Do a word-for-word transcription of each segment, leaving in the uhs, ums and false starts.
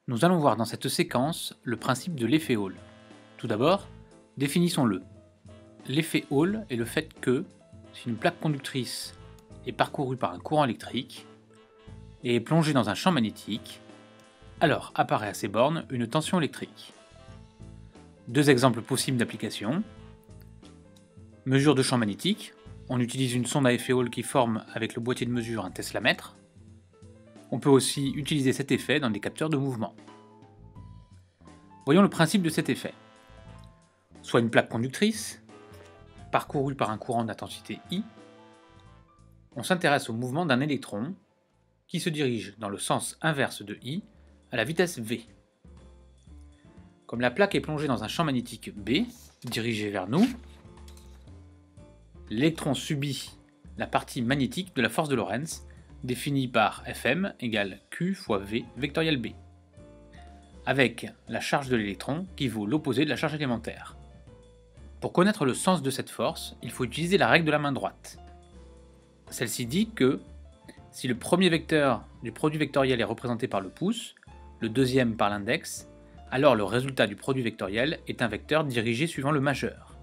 Nous allons voir dans cette séquence le principe de l'effet Hall. Tout d'abord, définissons-le. L'effet Hall est le fait que, si une plaque conductrice est parcourue par un courant électrique et est plongée dans un champ magnétique, alors apparaît à ses bornes une tension électrique. Deux exemples possibles d'application. Mesure de champ magnétique. On utilise une sonde à effet Hall qui forme avec le boîtier de mesure un teslamètre. On peut aussi utiliser cet effet dans des capteurs de mouvement. Voyons le principe de cet effet. Soit une plaque conductrice, parcourue par un courant d'intensité I, on s'intéresse au mouvement d'un électron qui se dirige dans le sens inverse de I à la vitesse v. Comme la plaque est plongée dans un champ magnétique B, dirigé vers nous, l'électron subit la partie magnétique de la force de Lorentz, définie par Fm égale Q fois V vectoriel B, avec la charge de l'électron qui vaut l'opposé de la charge élémentaire. Pour connaître le sens de cette force, il faut utiliser la règle de la main droite. Celle-ci dit que si le premier vecteur du produit vectoriel est représenté par le pouce, le deuxième par l'index, alors le résultat du produit vectoriel est un vecteur dirigé suivant le majeur.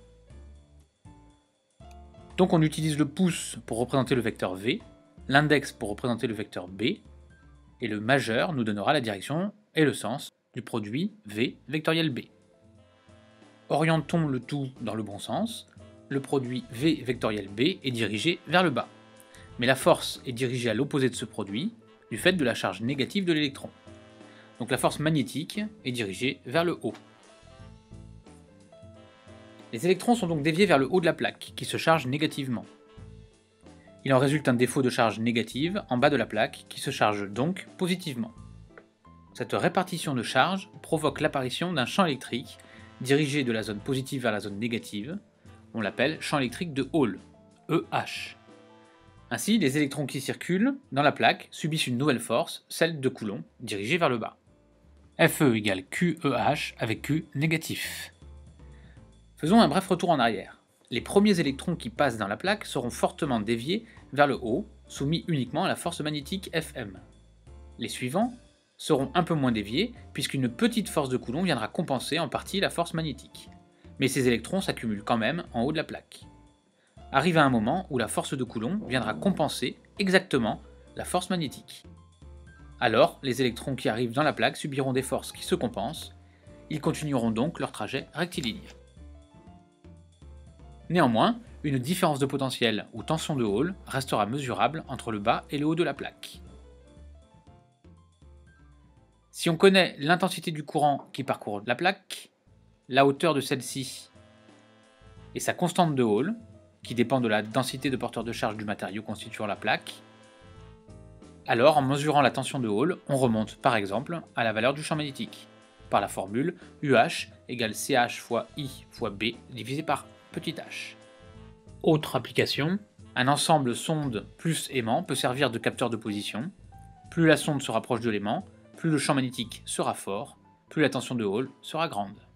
Donc on utilise le pouce pour représenter le vecteur V, l'index pour représenter le vecteur B, et le majeur nous donnera la direction et le sens du produit V vectoriel B. Orientons le tout dans le bon sens, le produit V vectoriel B est dirigé vers le bas, mais la force est dirigée à l'opposé de ce produit, du fait de la charge négative de l'électron. Donc la force magnétique est dirigée vers le haut. Les électrons sont donc déviés vers le haut de la plaque, qui se charge négativement. Il en résulte un défaut de charge négative en bas de la plaque, qui se charge donc positivement. Cette répartition de charge provoque l'apparition d'un champ électrique dirigé de la zone positive vers la zone négative. On l'appelle champ électrique de Hall, E H. Ainsi, les électrons qui circulent dans la plaque subissent une nouvelle force, celle de Coulomb, dirigée vers le bas. Fe égale Q E H avec Q négatif. Faisons un bref retour en arrière. Les premiers électrons qui passent dans la plaque seront fortement déviés vers le haut, soumis uniquement à la force magnétique Fm. Les suivants seront un peu moins déviés, puisqu'une petite force de Coulomb viendra compenser en partie la force magnétique. Mais ces électrons s'accumulent quand même en haut de la plaque. Arrive un moment où la force de Coulomb viendra compenser exactement la force magnétique. Alors, les électrons qui arrivent dans la plaque subiront des forces qui se compensent, ils continueront donc leur trajet rectiligne. Néanmoins, une différence de potentiel ou tension de Hall restera mesurable entre le bas et le haut de la plaque. Si on connaît l'intensité du courant qui parcourt la plaque, la hauteur de celle-ci et sa constante de Hall, qui dépend de la densité de porteur de charge du matériau constituant la plaque, alors en mesurant la tension de Hall, on remonte par exemple à la valeur du champ magnétique, par la formule U H égale C H fois I fois B divisé par petit h. Autre application, un ensemble sonde plus aimant peut servir de capteur de position. Plus la sonde se rapproche de l'aimant, plus le champ magnétique sera fort, plus la tension de Hall sera grande.